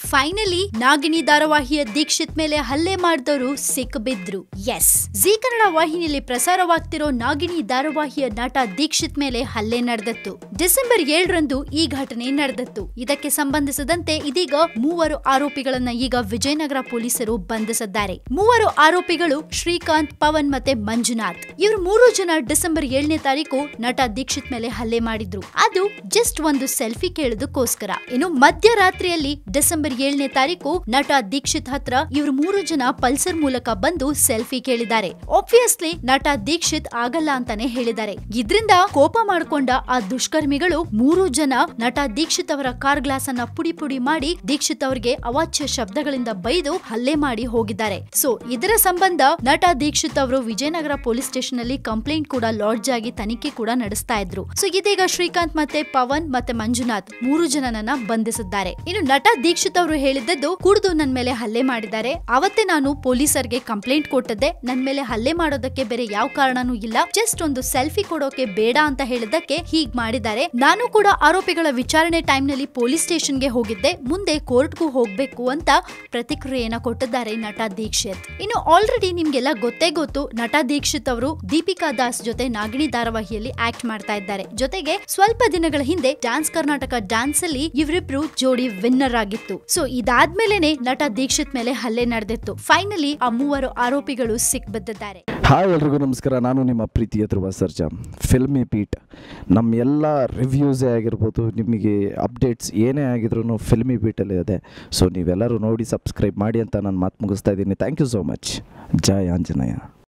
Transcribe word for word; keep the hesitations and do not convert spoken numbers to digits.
Finally ನಾಗಿನಿ ಧಾರಾವಾಹಿಯ ದೀಕ್ಷಿತ್ ಮೇಲೆ ಹಲ್ಲೆ ಮಾಡಿದವರು ಸಿಕ್ಕಿಬಿದ್ರು. ಎಸ್, ಜಿ ಕನ್ನಡ ವಾಹಿನಿಯಲ್ಲಿ ಪ್ರಸಾರವಾಗ್ತಿರೋ ನಾಗಿನಿ ಧಾರಾವಾಹಿಯ ನಟ ದೀಕ್ಷಿತ್ ಮೇಲೆ ಹಲ್ಲೆ ನಡೆದತ್ತು. ಡಿಸೆಂಬರ್ ಏಳರಂದು ಈ ಘಟನೆ ನಡೆದತ್ತು. ಇದಕ್ಕೆ ಸಂಬಂಧಿಸಿದಂತೆ ಇದೀಗ ಮೂವರು ಆರೋಪಿಗಳನ್ನ ಈಗ ವಿಜಯನಗರ ಪೊಲೀಸರು ಬಂಧಿಸಿದ್ದಾರೆ. ಮೂವರು ಆರೋಪಿಗಳು ಶ್ರೀಕಾಂತ್, ಪವನ್ ಮತ್ತೆ ಮಂಜುನಾಥ್. ಇವರು ಮೂರು ಜನ ಡಿಸೆಂಬರ್ ಏಳನೇ ತಾರೀಕು ನಟ ದೀಕ್ಷಿತ್ ಮೇಲೆ ಹಲ್ಲೆ ಮಾಡಿದ್ರು. ಅದು ಜಸ್ಟ್ ಒಂದು ಸೆಲ್ಫಿ ಕೇಳೋದಕ್ಕೋಸ್ಕರ. ಇನ್ನು ಮಧ್ಯರಾತ್ರಿಯಲ್ಲಿ ಡಿಸೆಂಬರ್ ಏಳನೇ ತಾರೀಕು ನಟ ದೀಕ್ಷಿತ್ ಹತ್ರ ಇವರು ಮೂರು ಜನ ಪಲ್ಸರ್ ಮೂಲಕ ಬಂದು ಸೆಲ್ಫಿ ಕೇಳಿದ್ದಾರೆ. ಆಬ್ವಿಯಸ್ಲಿ ನಟ ದೀಕ್ಷಿತ್ ಆಗಲ್ಲ ಅಂತಾನೆ ಹೇಳಿದ್ದಾರೆ. ಇದ್ರಿಂದ ಕೋಪ ಮಾಡ್ಕೊಂಡ ಆ ದುಷ್ಕರ್ಮಿಗಳು ಮೂರು ಜನ ನಟ ದೀಕ್ಷಿತ್ ಅವರ ಕಾರ್ ಗ್ಲಾಸ್ ಅನ್ನ ಪುಡಿ ಪುಡಿ ಮಾಡಿ ದೀಕ್ಷಿತ್ ಅವರಿಗೆ ಅವಾಚ್ಯ ಶಬ್ದಗಳಿಂದ ಬೈದು ಹಲ್ಲೆ ಮಾಡಿ ಹೋಗಿದ್ದಾರೆ. ಸೊ ಇದರ ಸಂಬಂಧ ನಟ ದೀಕ್ಷಿತ್ ಅವರು ವಿಜಯನಗರ ಪೊಲೀಸ್ ಸ್ಟೇಷನ್ ಅಲ್ಲಿ ಕಂಪ್ಲೇಂಟ್ ಕೂಡ ಲಾಡ್ಜ್ ಆಗಿ ತನಿಖೆ ಕೂಡ ನಡೆಸ್ತಾ ಇದ್ರು. ಸೊ ಇದೀಗ ಶ್ರೀಕಾಂತ್ ಮತ್ತೆ ಪವನ್ ಮತ್ತೆ ಮಂಜುನಾಥ್ ಮೂರು ಜನನನ್ನ ಬಂಧಿಸಿದ್ದಾರೆ. ಇನ್ನು ನಟ ದೀಕ್ಷಿತ್ ಅವರು ಹೇಳಿದ್ದು, ಕುಡಿದು ನನ್ ಮೇಲೆ ಹಲ್ಲೆ ಮಾಡಿದ್ದಾರೆ. ಅವತ್ತೇ ನಾನು ಪೊಲೀಸರಿಗೆ ಕಂಪ್ಲೇಂಟ್ ಕೊಟ್ಟಿದ್ದೆ. ನನ್ ಮೇಲೆ ಹಲ್ಲೆ ಮಾಡೋದಕ್ಕೆ ಬೇರೆ ಯಾವ ಕಾರಣನೂ ಇಲ್ಲ, ಜಸ್ಟ್ ಒಂದು ಸೆಲ್ಫಿ ಕೊಡೋಕೆ ಬೇಡ ಅಂತ ಹೇಳಿದಕ್ಕೆ ಹೀಗ್ ಮಾಡಿದ್ದಾರೆ. ನಾನು ಕೂಡ ಆರೋಪಿಗಳ ವಿಚಾರಣೆ ಟೈಮ್ ನಲ್ಲಿ ಪೊಲೀಸ್ ಸ್ಟೇಷನ್ಗೆ ಹೋಗಿದ್ದೆ, ಮುಂದೆ ಕೋರ್ಟ್ಗೂ ಹೋಗ್ಬೇಕು ಅಂತ ಪ್ರತಿಕ್ರಿಯೆಯನ್ನ ಕೊಟ್ಟಿದ್ದಾರೆ ನಟ ದೀಕ್ಷಿತ್. ಇನ್ನು ಆಲ್ರೆಡಿ ನಿಮ್ಗೆಲ್ಲ ಗೊತ್ತೇ ಗೊತ್ತು, ನಟ ದೀಕ್ಷಿತ್ ಅವರು ದೀಪಿಕಾ ದಾಸ್ ಜೊತೆ ನಾಗಿನಿ ಧಾರಾವಾಹಿಯಲ್ಲಿ ಆಕ್ಟ್ ಮಾಡ್ತಾ ಇದ್ದಾರೆ. ಜೊತೆಗೆ ಸ್ವಲ್ಪ ದಿನಗಳ ಹಿಂದೆ ಡ್ಯಾನ್ಸ್ ಕರ್ನಾಟಕ ಡ್ಯಾನ್ಸ್ ಅಲ್ಲಿ ಇವರಿಬ್ರು ಜೋಡಿ ವಿನ್ನರ್ ಆಗಿತ್ತು. ಸೊ ಇದಾದ್ಮೇಲೆನೆ ನಟ ದೀಕ್ಷಿತ್ ಮೇಲೆ ಹಲ್ಲೆ ನಡೆದಿತ್ತು. ಫೈನಲಿ ಆ ಮೂವರು ಆರೋಪಿಗಳು ಸಿಕ್ಬಿದ್ದಿದ್ದಾರೆ. ಹಾಯ್ ಎಲ್ರಿಗೂ ನಮಸ್ಕಾರ, ನಾನು ನಿಮ್ಮ ಪ್ರೀತಿಯ ಧ್ರುವ ಸರ್ಜಾ. ಫಿಲ್ಮಿ ಬೀಟ್ ನಮ್ಮ ಎಲ್ಲ ರಿವ್ಯೂಸೇ ಆಗಿರ್ಬೋದು, ನಿಮಗೆ ಅಪ್ಡೇಟ್ಸ್ ಏನೇ ಆಗಿದ್ರು ಫಿಲ್ಮಿ ಬೀಟಲ್ಲಿ ಇದೆ. ಸೊ ನೀವೆಲ್ಲರೂ ನೋಡಿ ಸಬ್ಸ್ಕ್ರೈಬ್ ಮಾಡಿ ಅಂತ ನಾನು ಮಾತು ಮುಗಿಸ್ತಾ ಇದ್ದೀನಿ. Thank you so much. ಜೈ ಆಂಜನೇಯ.